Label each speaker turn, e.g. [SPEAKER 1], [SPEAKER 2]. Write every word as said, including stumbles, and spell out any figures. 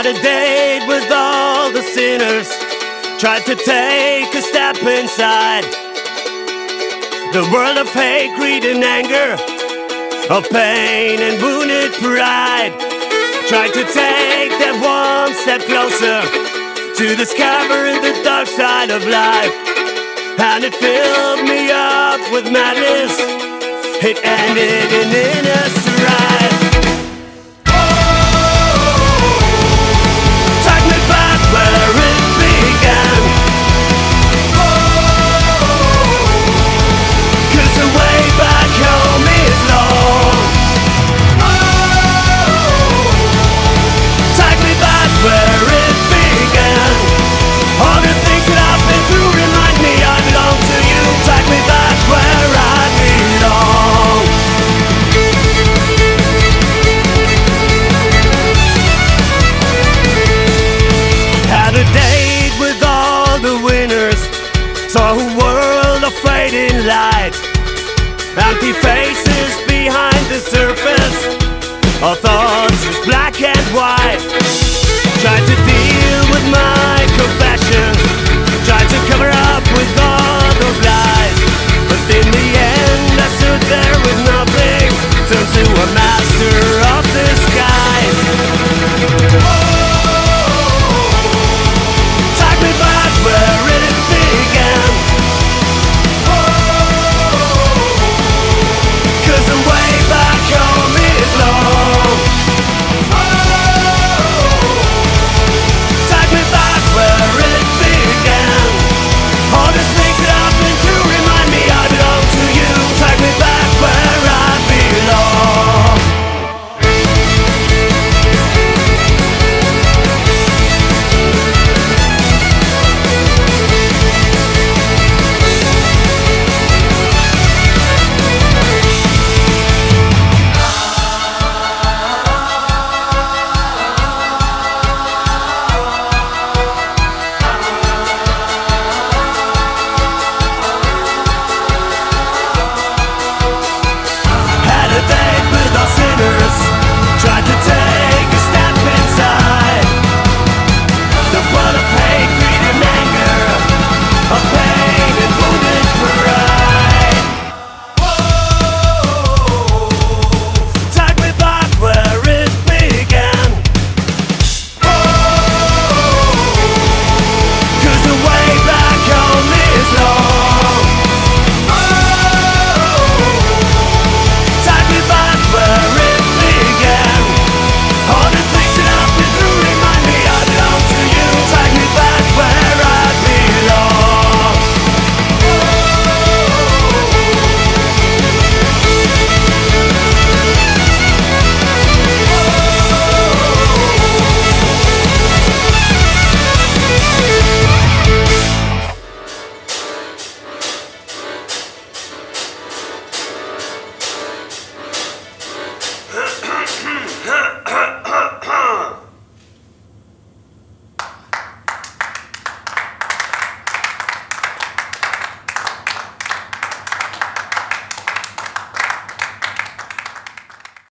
[SPEAKER 1] Had a date with all the sinners, tried to take a step inside the world of hate, greed and anger, of pain and wounded pride. Tried to take that one step closer to discover the dark side of life, and it filled me up with madness. It ended in inner strife. Take me back where it began, 'cause the way back home is long. Take me back where it began. All the things that I've been through remind me I belong to you. Take me back where I belong. Had a date with all the winners, saw a world of fading light, empty faces behind the surface, our thoughts just black and white.